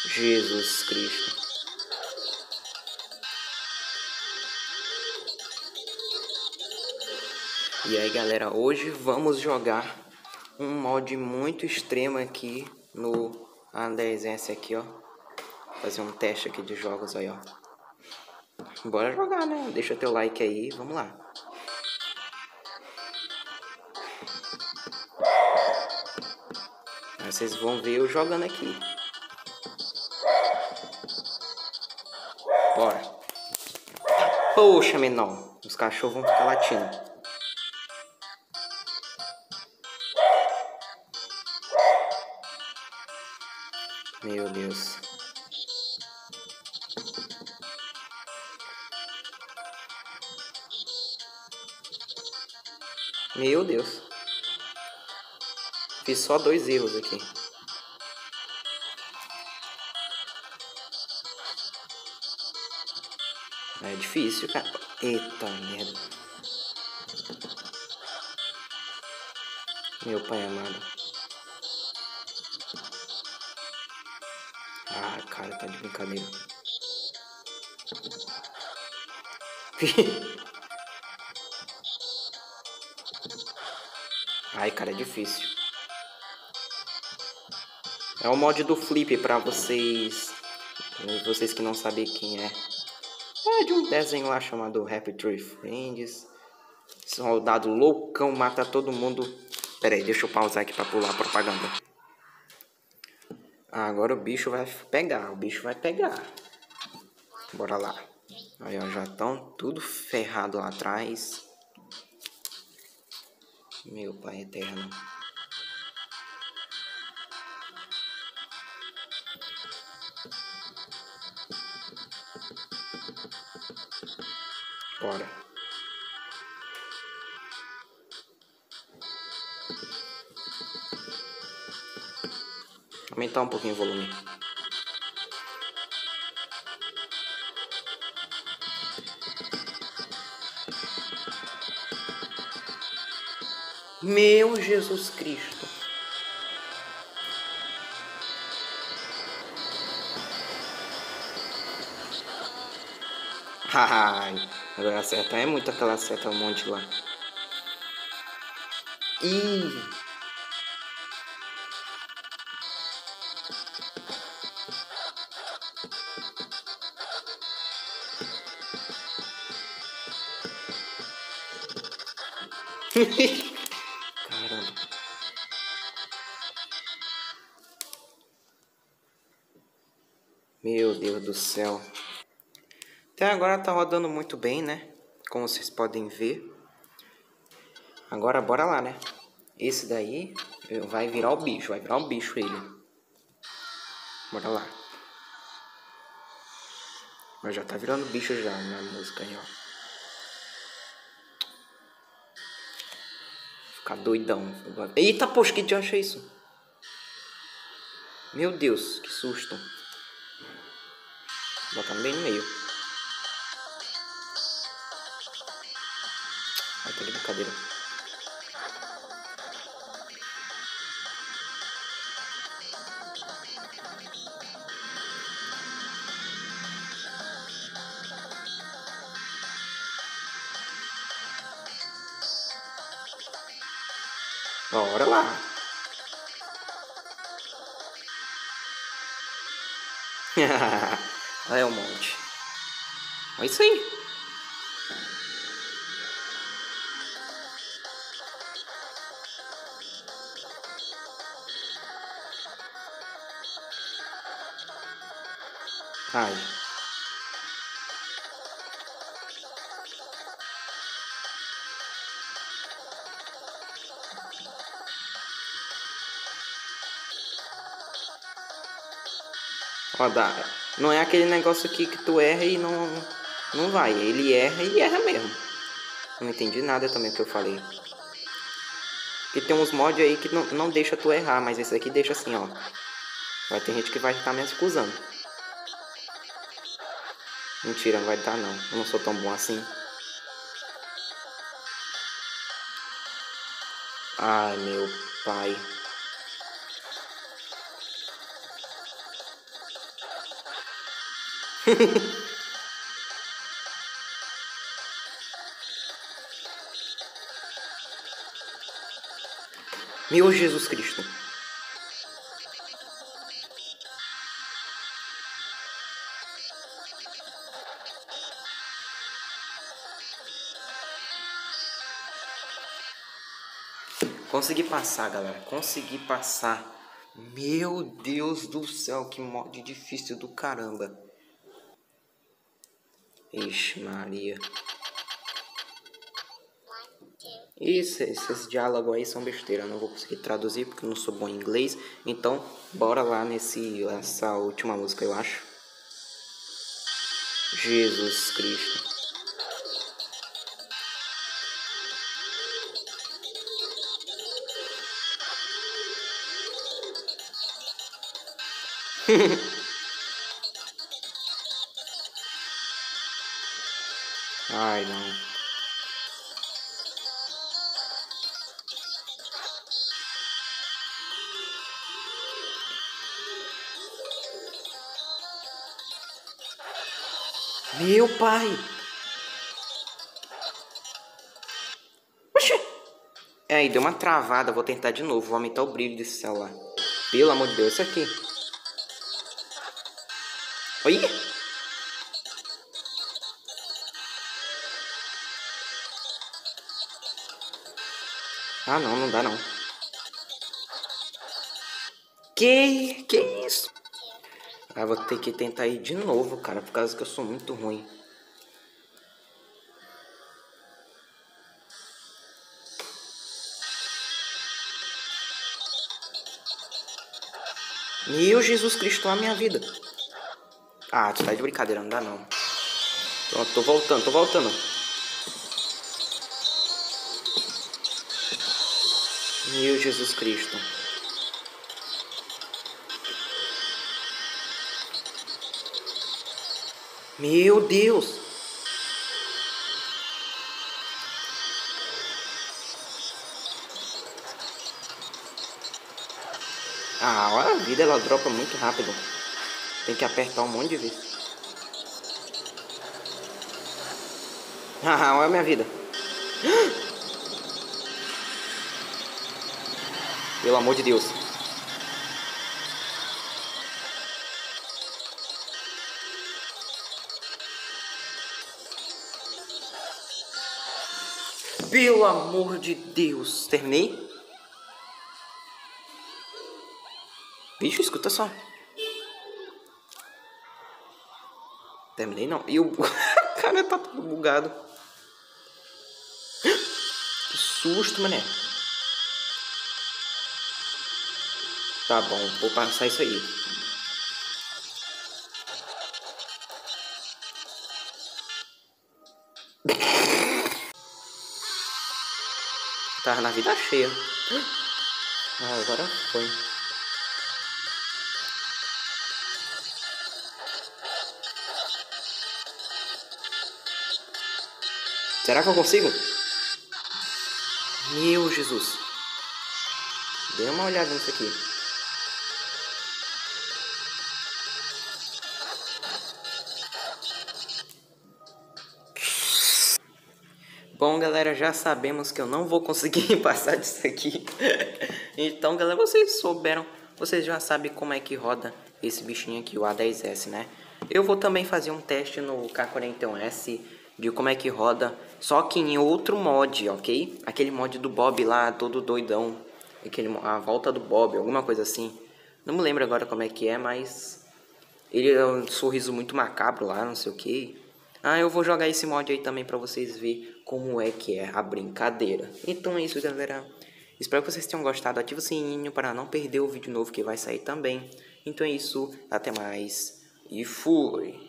Jesus Cristo. E aí galera, hoje vamos jogar um mod muito extremo aqui no A10S aqui, ó. Fazer um teste aqui de jogos aí, ó. Bora jogar, né? Deixa teu like aí, vamos lá. Aí vocês vão ver eu jogando aqui. Bora. Poxa, menor. Os cachorros vão ficar latindo. Meu Deus. Meu Deus. Fiz só 2 erros aqui. É difícil, cara. Eita merda. Meu pai amado. Ah, cara, tá de brincadeira. Ai, cara, é difícil. É o mod do Flip pra vocês que não sabem quem é. É de um desenho lá chamado Happy Tree Friends. Soldado loucão mata todo mundo. Pera aí, deixa eu pausar aqui pra pular a propaganda. Agora o bicho vai pegar, Bora lá. Aí, ó, já estão tudo ferrado lá atrás. Meu pai eterno. Bora. Aumentar um pouquinho o volume. Meu Jesus Cristo. Ai, agora acertar é muito aquela seta, um monte lá. Ih. Caramba. Meu Deus do céu. Até agora tá rodando muito bem, né? Como vocês podem ver. Agora bora lá, né? Esse daí vai virar o bicho, ele. Bora lá. Mas já tá virando bicho já na música aí, ó. Ficar doidão. Eita, poxa, que diacho é isso? Meu Deus, que susto. Vou botar bem no meio. Ai, tá de brincadeira. Bora lá. Olha o monte. É isso aí. Ai. Ó, dá. Não é aquele negócio aqui que tu erra e não vai. Ele erra e erra mesmo. Não entendi nada também do que eu falei. Porque tem uns mods aí que não deixa tu errar, mas esse aqui deixa assim, ó. Vai ter gente que vai estar me acusando. Mentira, não vai dar não. Eu não sou tão bom assim. Ai, meu pai. Meu Jesus Cristo. Consegui passar, galera. Consegui passar. Meu Deus do céu, que mod difícil do caramba. Ixi, Maria. Isso, esses diálogos aí são besteira. Eu não vou conseguir traduzir porque eu não sou bom em inglês. Então, bora lá nessa última música, eu acho. Jesus Cristo. Ai, não. Meu pai. Oxê. É, aí deu uma travada. Vou tentar de novo. Vou aumentar o brilho desse celular. Pelo amor de Deus, isso aqui. Oi? Ah, não, não dá não. Que isso? Ah, vou ter que tentar ir de novo, cara, por causa que eu sou muito ruim. Meu Jesus Cristo, a minha vida. Ah, tu tá de brincadeira, não dá não. Pronto, tô voltando. Meu Jesus Cristo. Meu Deus. Ah, a vida ela dropa muito rápido. Tem que apertar um monte de vezes. Ah, olha a minha vida. Pelo amor de Deus. Pelo amor de Deus. Terminei? Bicho, escuta só. Terminei não. E o cara tá todo bugado. Que susto, mané. Tá bom, vou passar isso aí. Tava na vida cheia. Ah, agora foi. Será que eu consigo? Meu Jesus. Dê uma olhada nisso aqui. Bom, galera, já sabemos que eu não vou conseguir passar disso aqui. Então, galera, vocês souberam. Vocês já sabem como é que roda esse bichinho aqui, o A10S, né? Eu vou também fazer um teste no K41S de como é que roda, só que em outro mod, ok? Aquele mod do Bob lá, todo doidão. A volta do Bob, alguma coisa assim. Não me lembro agora como é que é, mas... ele é um sorriso muito macabro lá, não sei o que. Ah, eu vou jogar esse mod aí também pra vocês verem como é que é a brincadeira. Então é isso, galera. Espero que vocês tenham gostado. Ativa o sininho para não perder o vídeo novo que vai sair também. Então é isso, até mais e fui!